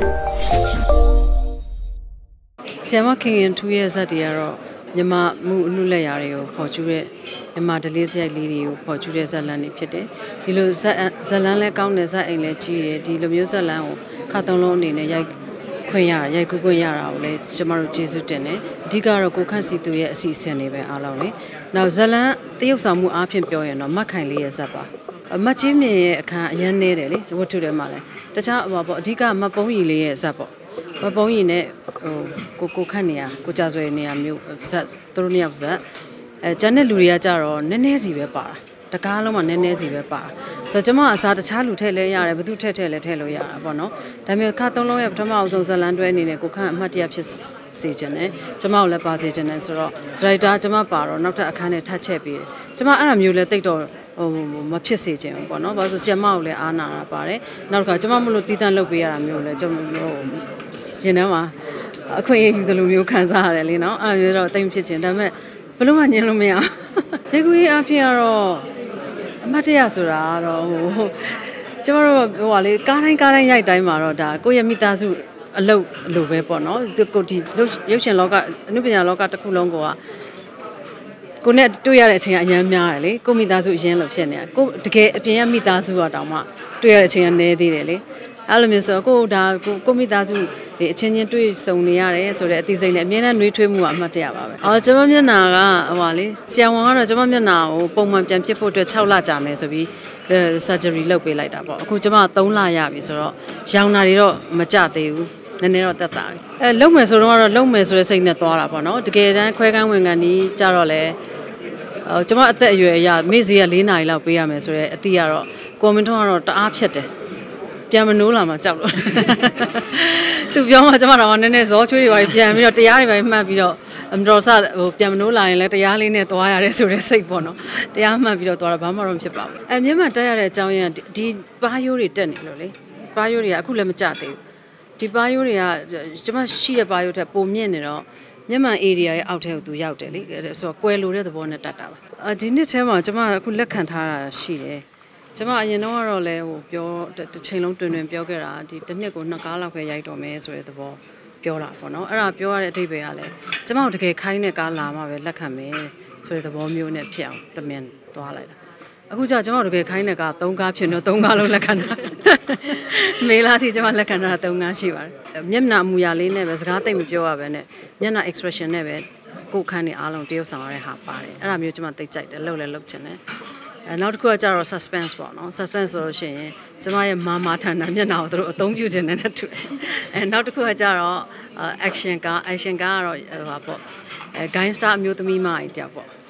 Siamo King 2 years at the arrow. Yama Nulayario, Portugal, Yama Delizia Lidio, Portugal Zalani Pite, Dilo Zalana Countessa Elechi, Dilo Musalao, Cataloni, Quaya, Yakuya, Jamaru Jesutene, Digaro Constituye, Sisene, Alone. Now Zala, the Osamu Apin Boyan or Makali Zapa. A Machimi can Yanere, what to the Male. The child about Diga Mapoili Zapo. Mapoine, Cocania, Cojazwenia, Turniabza, Janel Luria Jaro, Nenezi Vepa, the Carlo and Nenezi Vepa. Such a man sat a child who tell a yard, but to tell a tell ya, Bono, Tamil Catalo of Tamau, those landway in a Coca Matiapis station, Jamal Lepazage and so, Draida Jama Paro, not a can touch happy. Jama Aramula take door. Mapsage, Bono was Jamaule Anna Pare, now Jamamu Titan Lopia Mule, Geneva, a queen the Lumio Canzar, you know, I don't think kitchen, I met Pluman Yelumia. Higui Apiaro Matiasura, Jamaro, Karan Daimaro, Goyamitazu, a low Lubepono, the Coti, Ocean Loga, Nubia Loga Kulongoa. Kunet 2 ရက်အချိန်အရင်များတယ်လေကိုမိသားစုအရင်လို့ဖြစ်နေတာကိုတကယ်အပြင်ရမိသားစုတော့မှတွေ့ရတဲ့အချိန်ကနေသေးတယ်လေအဲ့လိုမျိုးဆိုကိုဒါကိုမိသားစုဒီအချင်းချင်းတွေ့ဆုံနေရတယ်ဆိုတဲ့အသိစိတ်နဲ့အမြဲတမ်းနှွေးထွေးမှုကအမှတ်တရပါပဲကျွန်မမျက်နှာကဟိုလေဆရာဝန်ကတော့ကျွန်မမျက်နှာကိုပုံမှန်ပြန်ဖြစ်ဖို့အတွက်6လကြာမယ်ဆိုပြီးsurgery လုပ်ပေးလိုက်တာပေါ့အခုကျွန်မ3လရပြီဆိုတော့ရောင်နာတွေတော့မကြသေးဘူးနည်းနည်းတော့တက်တာပြီလုံမယ်ဆိုတော့လုံမယ်ဆိုတဲ့စိတ်နဲ့သွားတာပေါ့နော်တကယ်တမ်းခွဲကန်းဝင်ကန်ကြီးကြတော့လေကျွန်မအသက်အရွယ်အရမိစီက4နာရီလောက်ပေးရမယ်ဆိုတော့အတိကတော့ကွန်မန့်ကတော့တအားဖြတ်တယ်ပြန်မနိုးလာမှကြောက်လို့သူပြောမှကျွန်မတော့နည်းနည်းဇောချွေးတွေပါပြန်ပြီးတော့တရားတွေပါမှတ်ပြီးတော့မတော်စပြန်မနိုးလာရင်လည်းတရားလေးနဲ့သွားရတယ်ဆိုတဲ့စိတ်ပေါ့နော်တရားမှတ်ပြီးတော့သွားတာဘာမှတော့မဖြစ်ပါဘူးမြန်မာတက်ရတဲ့အကြောင်းရင်းဒီပါယိုးတွေတက်နေလို့လေပါယိုးတွေကအခုလည်းမကြသေးဘူးဒီပါယိုးတွေကကျွန်မရှိတဲ့ပါယိုးထက်ပုံမြင့်နေတော့မြန်မာ area ရဲ့အောက်ထဲကိုသူရောက်တယ်လေဆိုတော့ကွယ်လိုတဲ့သဘောနဲ့တက်တာပါဒီနှစ်ထဲမှာကျွန်မအခုလက်ခံထားတာရှိတယ်ကျွန်မအရင်တော့ကတော့လဲဟိုပြောတစ်ချိန်လုံးတွင်ပြောခဲ့တာဒီတစ်နှစ်ကို2ကားလောက်ပဲရိုက်တော်မယ်ဆိုတဲ့သဘောပြောတာပေါ့နော်အဲ့ဒါပြောရတဲ့အဓိပ္ပာယ်ကလည်းကျွန်မတို့တကယ်ခိုင်းတဲ့ကားလာမှပဲလက်ခံမယ်ဆိုတဲ့သဘောမျိုးနဲ့ဖြစ်အောင်တမင်သွားလိုက်တာအခုကျကျွန်မတို့တကယ်ခိုင်းတဲ့ကား3ကားဖြစ်တော့3ကားလုံးလက်ခံတာမေလာတီကျွန်မလက်ခံတာ3ကားရှိပါတယ်မျက်နှာအမူအရာလေးနဲ့ပဲစကားသိမ့်မပြောရဘဲနဲ့မျက်နှာ expression နဲ့ပဲကိုယ်ခန်းနေအားလုံးတရုပ်ဆောင်ရတဲ့ဟာပါတယ်အဲ့ဒါမျိုးကျွန်မသိကြိုက်တယ်လှုပ်လဲလှုပ်ချင်တယ်နောက်တစ်ခုကကျတော့ suspense ပေါ့နော် suspense ဆိုလို့ရှိရင်ကျွန်မရဲ့မာထန်တာမျက်နှာကိုတို့အသုံးပြုခြင်းနဲ့တူတယ်နောက်တစ်ခုကကျတော့ action ကတော့ဟာပေါ့ gangster အမျိုးသမီးမကြီးတယောက်ပေါ့